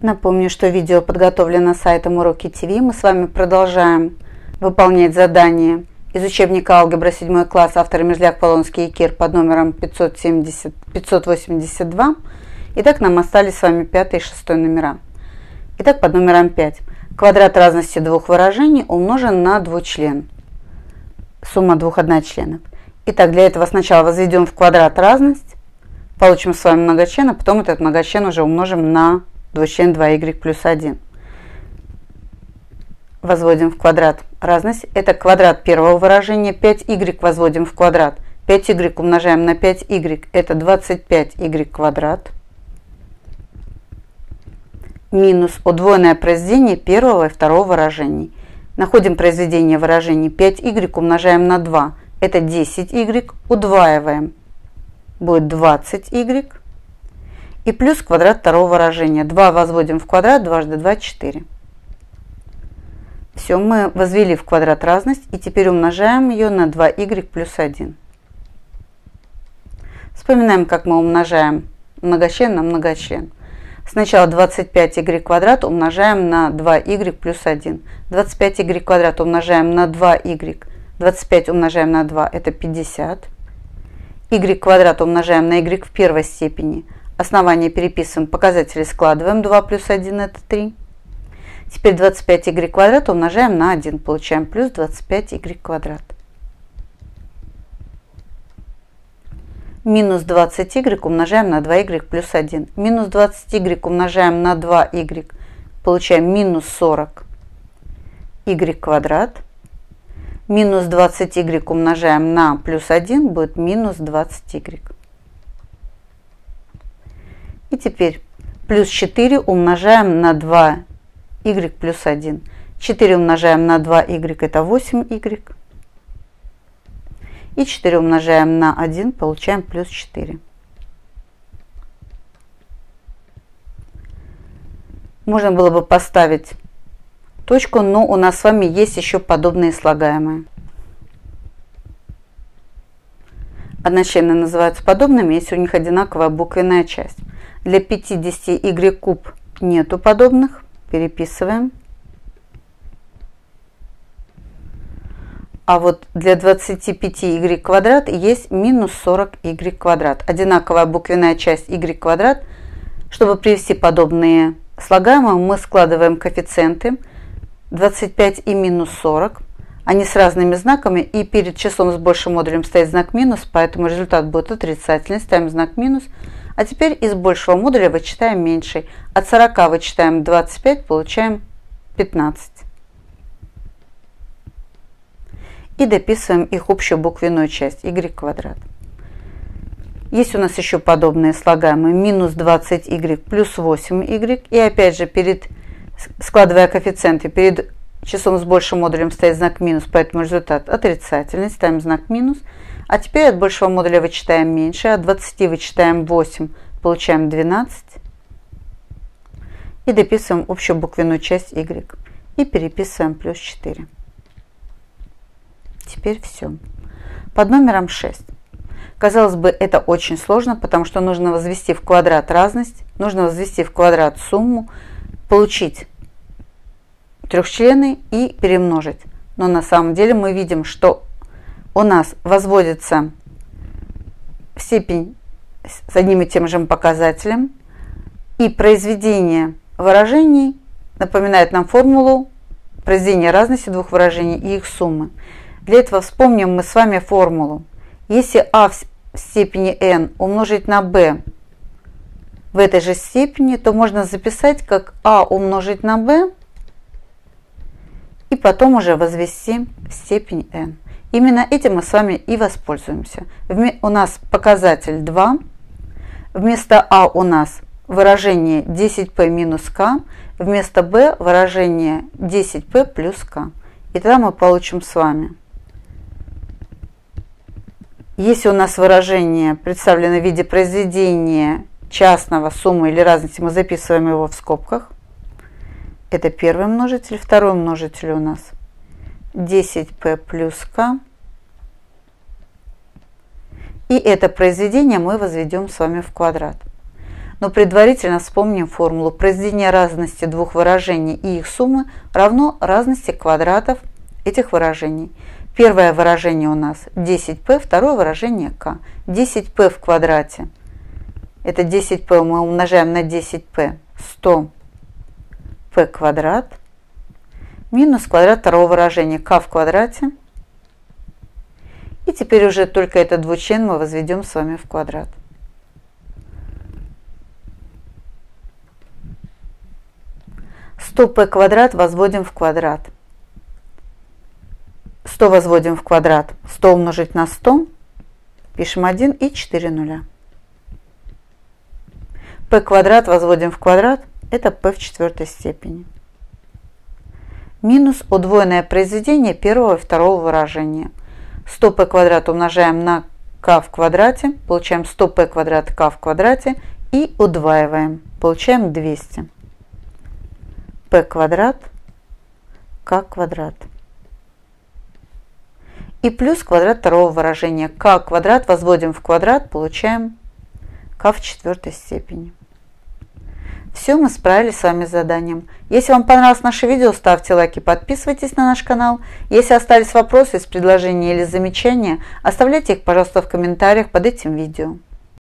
Напомню, что видео подготовлено сайтом Уроки ТВ. Мы с вами продолжаем выполнять задание из учебника алгебра 7 класс, авторы Мерзляк, Полонский и Кир под номером 582. Итак, нам остались с вами 5 и 6 номера. Итак, под номером 5. Квадрат разности двух выражений умножен на двучлен. Сумма двух одночленов. Итак, для этого сначала возведем в квадрат разность, получим с вами многочлен, а потом этот многочлен уже умножим на двучлен 2y плюс 1. Возводим в квадрат разность. Это квадрат первого выражения. 5y возводим в квадрат. 5y умножаем на 5y. Это 25y квадрат. Минус удвоенное произведение первого и второго выражений. Находим произведение выражений. 5y умножаем на 2. Это 10y. Удваиваем. Будет 20y. И плюс квадрат второго выражения. 2 возводим в квадрат. Дважды 2 – 4. Все, мы возвели в квадрат разность. И теперь умножаем ее на 2y плюс 1. Вспоминаем, как мы умножаем многочлен на многочлен. Сначала 25y квадрат умножаем на 2y плюс 1. 25y квадрат умножаем на 2y. 25 умножаем на 2 – это 50. Y квадрат умножаем на y в первой степени. Основание переписываем, показатели складываем. 2 плюс 1 – это 3. Теперь 25y квадрат умножаем на 1. Получаем плюс 25y квадрат. Минус 20y умножаем на 2y плюс 1. Минус 20y умножаем на 2y. Получаем минус 40y квадрат. Минус 20y умножаем на плюс 1. Будет минус 20y. И теперь плюс 4 умножаем на 2y плюс 1. 4 умножаем на 2y, это 8y. И 4 умножаем на 1, получаем плюс 4. Можно было бы поставить точку, но у нас с вами есть еще подобные слагаемые. Одночлены называются подобными, если у них одинаковая буквенная часть. Для 50y куб нету подобных. Переписываем. А вот для 25y квадрат есть минус 40y квадрат. Одинаковая буквенная часть y квадрат. Чтобы привести подобные слагаемые, мы складываем коэффициенты 25 и минус 40. Они с разными знаками, и перед числом с большим модулем стоит знак минус, поэтому результат будет отрицательный. Ставим знак минус. А теперь из большего модуля вычитаем меньший. От 40 вычитаем 25, получаем 15. И дописываем их общую буквенную часть, y квадрат. Есть у нас еще подобные слагаемые. Минус 20y плюс 8y. И опять же, складывая коэффициенты, перед числом с большим модулем стоит знак минус, поэтому результат отрицательный. Ставим знак минус. А теперь от большего модуля вычитаем меньше. От 20 вычитаем 8, получаем 12. И дописываем общую буквенную часть y. И переписываем плюс 4. Теперь все. Под номером 6. Казалось бы, это очень сложно, потому что нужно возвести в квадрат разность, нужно возвести в квадрат сумму, получить трехчлены и перемножить. Но на самом деле мы видим, что у нас возводится в степень с одним и тем же показателем, и произведение выражений напоминает нам формулу произведения разности двух выражений и их суммы. Для этого вспомним мы с вами формулу. Если а в степени n умножить на b в этой же степени, то можно записать как а умножить на b и потом уже возвести в степень n. Именно этим мы с вами и воспользуемся. У нас показатель 2. Вместо а у нас выражение 10p минус k. Вместо b выражение 10p плюс k. И тогда мы получим с вами. Если у нас выражение представлено в виде произведения частного, суммы или разности, мы записываем его в скобках. Это первый множитель. Второй множитель у нас 10p плюс k. И это произведение мы возведем с вами в квадрат. Но предварительно вспомним формулу. Произведение разности двух выражений и их суммы равно разности квадратов этих выражений. Первое выражение у нас 10p, второе выражение k. 10p в квадрате. Это 10p мы умножаем на 10p. 100p квадрат. Минус квадрат второго выражения k в квадрате. И теперь уже только этот двучлен мы возведем с вами в квадрат. p квадрат возводим в квадрат. 100 возводим в квадрат. 100 умножить на 100. Пишем 1 и 4 нуля. p квадрат возводим в квадрат. Это p в четвертой степени. Минус удвоенное произведение первого и второго выражения. 100p квадрат умножаем на k в квадрате. Получаем 100p квадрат k в квадрате. И удваиваем. Получаем 200. p квадрат k квадрат. И плюс квадрат второго выражения. k квадрат возводим в квадрат, получаем k в четвертой степени. Все, мы справились с вами с заданием. Если вам понравилось наше видео, ставьте лайки, подписывайтесь на наш канал. Если остались вопросы, предложения или замечания, оставляйте их, пожалуйста, в комментариях под этим видео.